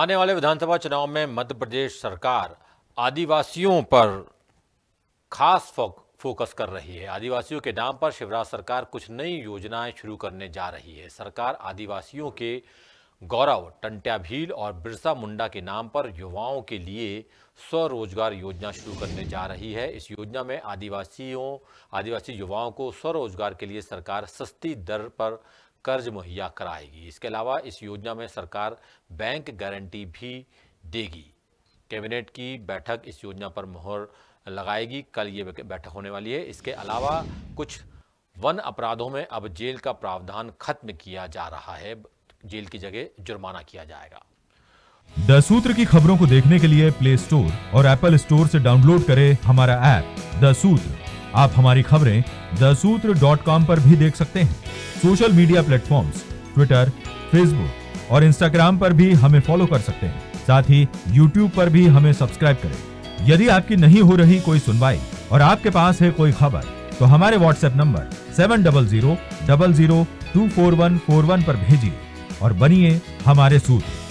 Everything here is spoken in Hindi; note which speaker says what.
Speaker 1: आने वाले विधानसभा चुनाव में मध्य प्रदेश सरकार आदिवासियों पर खास फोकस कर रही है। आदिवासियों के नाम पर शिवराज सरकार कुछ नई योजनाएं शुरू करने जा रही है। सरकार आदिवासियों के गौरव टंट्या भील और बिरसा मुंडा के नाम पर युवाओं के लिए स्वरोजगार योजना शुरू करने जा रही है। इस योजना में आदिवासी युवाओं को स्वरोजगार के लिए सरकार सस्ती दर पर कर्ज मुहैया कराएगी। इसके अलावा इस योजना में सरकार बैंक गारंटी भी देगी। कैबिनेट की बैठक इस योजना पर मुहर लगाएगी। कल ये बैठक होने वाली है। इसके अलावा कुछ वन अपराधों में अब जेल का प्रावधान खत्म किया जा रहा है। जेल की जगह जुर्माना किया जाएगा।
Speaker 2: द सूत्र की खबरों को देखने के लिए प्ले स्टोर और एप्पल स्टोर से डाउनलोड करें हमारा ऐप द सूत्र। आप हमारी खबरें thesutra.com पर भी देख सकते हैं। Social media platforms Twitter, Facebook और इंस्टाग्राम पर भी हमें फॉलो कर सकते हैं। साथ ही यूट्यूब पर भी हमें सब्सक्राइब करें। यदि आपकी नहीं हो रही कोई सुनवाई और आपके पास है कोई खबर तो हमारे व्हाट्सएप नंबर 700000244141 पर भेजिए और बनिए हमारे सूत्र।